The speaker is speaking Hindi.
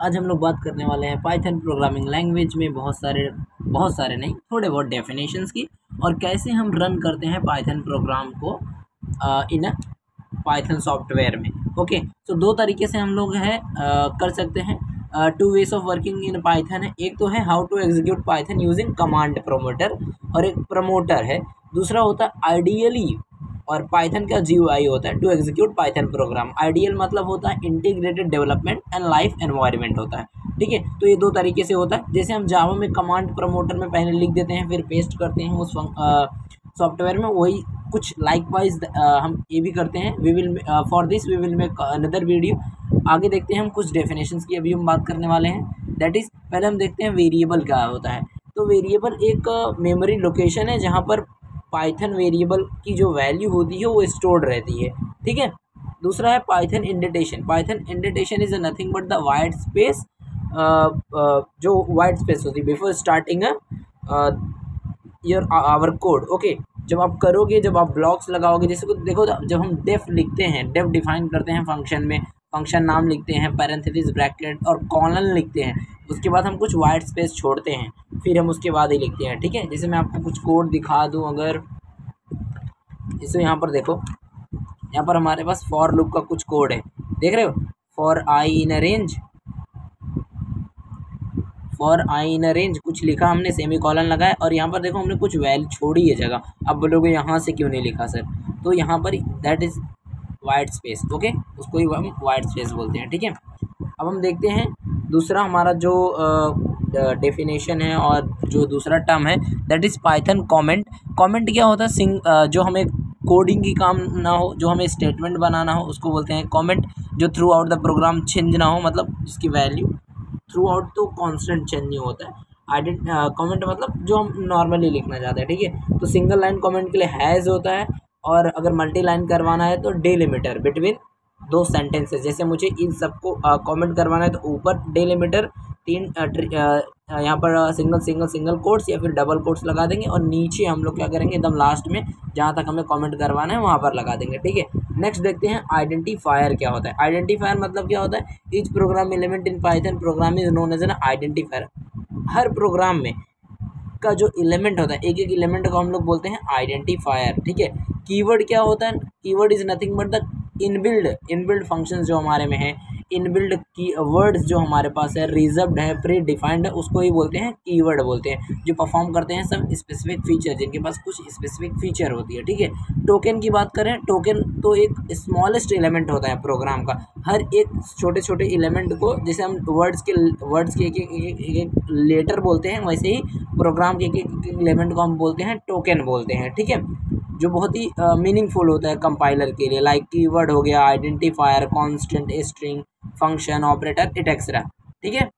आज हम लोग बात करने वाले हैं पाइथन प्रोग्रामिंग लैंग्वेज में बहुत सारे नहीं, थोड़े बहुत डेफिनेशंस की, और कैसे हम रन करते हैं पाइथन प्रोग्राम को इन पाइथन सॉफ्टवेयर में। ओके, तो दो तरीके से हम लोग कर सकते हैं। Two ways of working in Python है। एक तो है how to execute Python using command promoter, और एक प्रमोटर है। दूसरा होता है आइडियली, और पाइथन का GUI होता है to execute Python program. Ideal मतलब होता है integrated development and life environment होता है। ठीक है, तो ये दो तरीके से होता है। जैसे हम जावा में कमांड प्रमोटर में पहले लिख देते हैं, फिर पेस्ट करते हैं उस सॉफ्टवेयर में, वही कुछ लाइकवाइज हम ये भी करते हैं। We will for this we will make another video. आगे देखते हैं हम कुछ डेफिनेशंस की, अभी हम बात करने वाले हैं। दैट इज़, पहले हम देखते हैं वेरिएबल क्या होता है। तो वेरिएबल एक मेमोरी लोकेशन है जहाँ पर पाइथन वेरिएबल की जो वैल्यू होती है वो स्टोर्ड रहती है। ठीक है, दूसरा है Python indentation. Python indentation is nothing but the white space, जो वाइट स्पेस होती है before starting your our code. Okay, जब आप करोगे, जब आप ब्लॉक्स लगाओगे, जैसे देखो जब हम डेफ लिखते हैं, डेफ डिफाइन करते हैं फंक्शन में, फंक्शन नाम लिखते हैं, पैरेंथेसिस ब्रैकेट और कॉलन लिखते हैं, उसके बाद हम कुछ वाइट स्पेस छोड़ते हैं, फिर हम उसके बाद ही लिखते हैं। ठीक है, जैसे मैं आपको कुछ कोड दिखा दूं, अगर जैसे यहाँ पर देखो, यहाँ पर हमारे पास फॉर लूप का कुछ कोड है, देख रहे हो। For I in a range कुछ लिखा हमने, सेमी कॉलन लगाया, और यहाँ पर देखो हमने कुछ वैल्यू छोड़ी है जगह। अब बोलोगे यहाँ से क्यों नहीं लिखा सर, तो यहाँ पर that is white space. Okay, उसको ही हम वाइट स्पेस बोलते हैं। ठीक है, अब हम देखते हैं दूसरा हमारा जो डेफिनेशन है और जो दूसरा टर्म है, that is Python comment. Comment क्या होता है, जो हमें कोडिंग की काम ना हो, जो हमें स्टेटमेंट बनाना हो, उसको बोलते हैं कमेंट। जो throughout the program change ना हो, मतलब इसकी वैल्यू थ्रू आउट तो कांस्टेंट चेंज नहीं होता है। कमेंट मतलब जो हम नॉर्मली लिखना चाहते हैं। ठीक है, तो सिंगल लाइन कमेंट के लिए हैज़ होता है, और अगर मल्टी लाइन करवाना है तो डिलिमीटर बिटवीन दो सेंटेंसेस। जैसे मुझे इन सबको कमेंट करवाना है तो ऊपर डिलिमीटर, तीन यहाँ पर सिंगल कोट्स या फिर डबल कोट्स लगा देंगे, और नीचे हम लोग क्या करेंगे, एकदम लास्ट में जहाँ तक हमें कमेंट करवाना है वहाँ पर लगा देंगे। ठीक है, नेक्स्ट देखते हैं आइडेंटिफायर क्या होता है। आइडेंटिफायर मतलब क्या होता है, each program element in Python program is known as an identifier. हर प्रोग्राम में का जो एलिमेंट होता है, एक एक एलिमेंट को हम लोग बोलते हैं आइडेंटिफायर। ठीक है, कीवर्ड क्या होता है, keyword is nothing but the inbuilt functions जो हमारे में है, इनबिल्ड की वर्ड्स जो हमारे पास है, रिजर्व्ड है, प्री डिफाइंड है, उसको ही बोलते हैं कीवर्ड बोलते हैं, जो परफॉर्म करते हैं सब स्पेसिफिक फीचर, जिनके पास कुछ स्पेसिफिक फीचर होती है। ठीक है, टोकन की बात करें, टोकन तो एक स्मॉलेस्ट एलिमेंट होता है प्रोग्राम का। हर एक छोटे एलिमेंट को, जैसे हम वर्ड्स के एक लेटर बोलते हैं, वैसे ही प्रोग्राम के एक एलिमेंट को हम बोलते हैं टोकन बोलते हैं। ठीक है, जो बहुत ही मीनिंगफुल होता है कंपाइलर के लिए, लाइक कीवर्ड हो गया, identifier, constant, string, function, operator, etcetera. ठीक है,